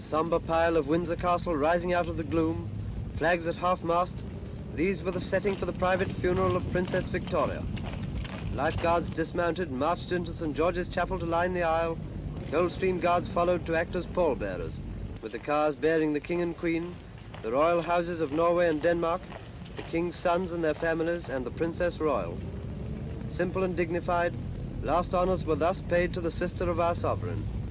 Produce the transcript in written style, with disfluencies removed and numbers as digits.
somber pile of Windsor Castle rising out of the gloom, flags at half-mast, these were the setting for the private funeral of Princess Victoria. Lifeguards dismounted, marched into St. George's Chapel to line the aisle. Coldstream guards followed to act as pallbearers, with the cars bearing the King and Queen, the royal houses of Norway and Denmark, the King's sons and their families, and the Princess Royal. Simple and dignified, last honours were thus paid to the sister of our sovereign.